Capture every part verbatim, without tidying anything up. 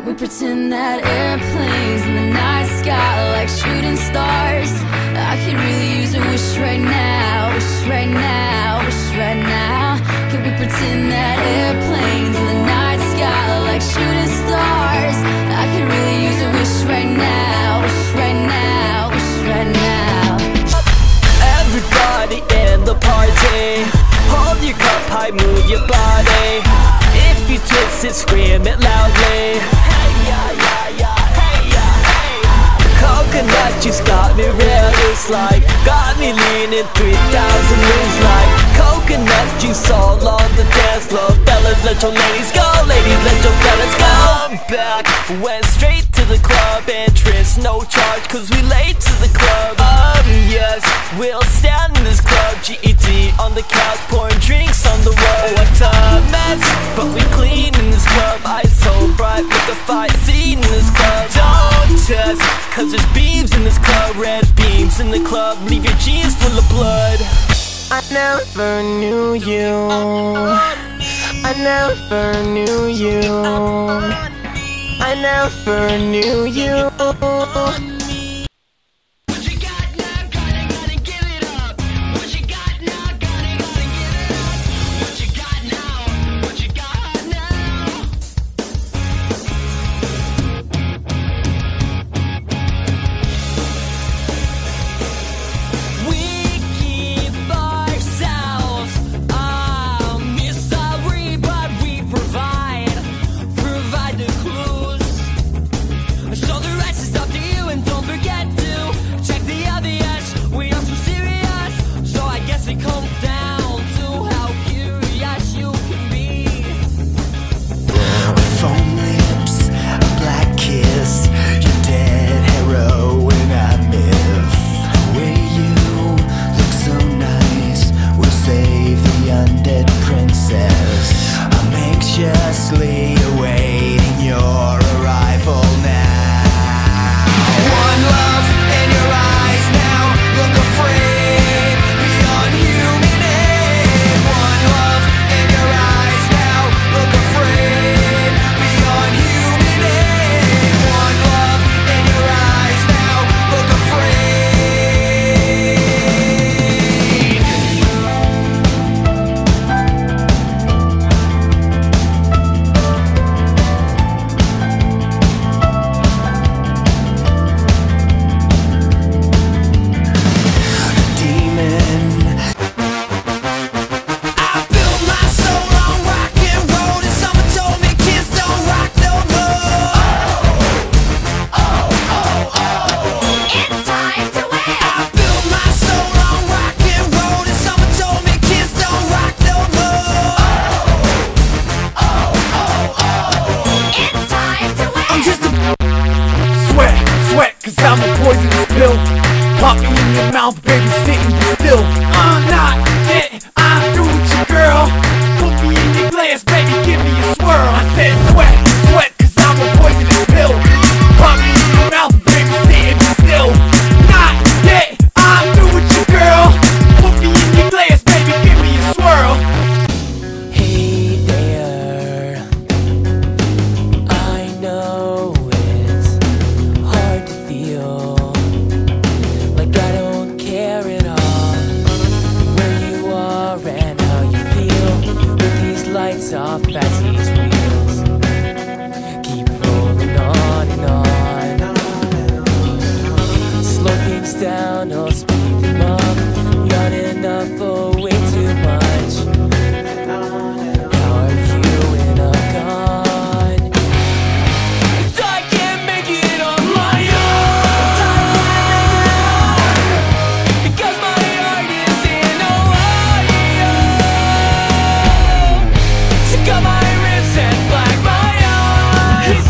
Can we pretend that airplanes in the night sky are like shooting stars? I could really use a wish right now, wish right now, wish right now. Can we pretend that airplanes in the night sky are like shooting stars? I could really use a wish right now, wish right now, wish right now. Everybody in the party, hold your cup high, move your body. If you twist it, scream it loudly. Hey ya ya ya, hey ya hey ya. Coconut juice got me real loose, like got me leaning three thousand moves, like coconut juice all on the dance floor. Fellas, let your ladies go, ladies, let your fellas go. I'm back, went straight to the club entrance, no charge, cause we late to the club. Um, yes, we'll stand in this club, G E T on the couch, pouring drinks on the road. What's a mess, but we clean in this club. Eyes so bright, with the fight scene in this club. Don't test, cause there's beams in this club. Red beams in the club, leave your jeans full of blood. I never knew you, I never knew you, I never knew you. I'm a poisonous pill. Pop me in your mouth, baby, sitting still. I'm not it, I'm through with you, girl. Put me in your glass, baby, give me a swirl. I said sweat, sweat, cause I'm a poisonous pill. Pop me in your mouth, baby, sitting still. Not it, I'm through with you, girl. Put me in your glass, baby, give me a swirl. Hey there, I know it's hard to feel like I don't care at all where you are and how you feel with these lights off as these wheels keep rolling on and on. Slow things down or speed them up, not enough or way too much. How are you when I'm gone? I can't make it on my own, because my heart is in Ohio. So cut my wrists and black my eyes,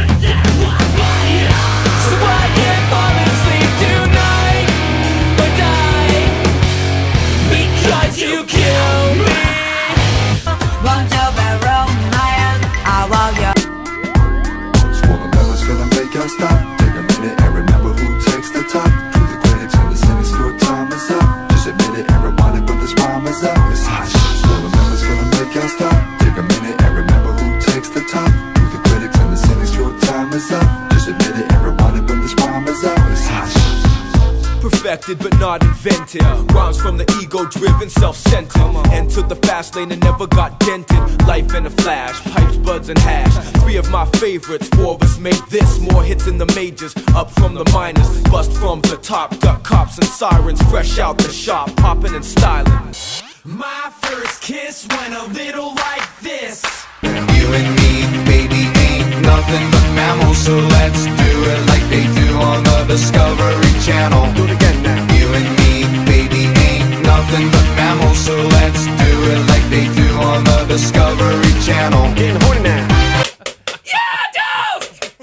so I can't fall asleep tonight or die because you killed me. Won't you be romance? I want you. Swollen belly's gonna make y'all stop. Take a minute and remember who takes the top. To the critics and the cynics, your time is up. Just admit it and rewind it, but this rhyme is up. It's hot. Swollen belly's gonna make y'all stop. Take a minute and remember who takes the top. To the critics and the cynics, your time invented. Rhymes from the ego-driven, self-centered. Entered the fast lane and never got dented. Life in a flash, pipes, buds, and hash. Three of my favorites, four of us made this. More hits in the majors, up from the minors. Bust from the top, duck cops and sirens. Fresh out the shop, popping and styling. My first kiss went a little like this. You and me, baby, ain't nothing but mammals, so let's do it like they do on the Discovery Channel. Do it again now. You and me, baby, ain't nothing but mammals, so let's do it like they do on the Discovery Channel. Getting horny now.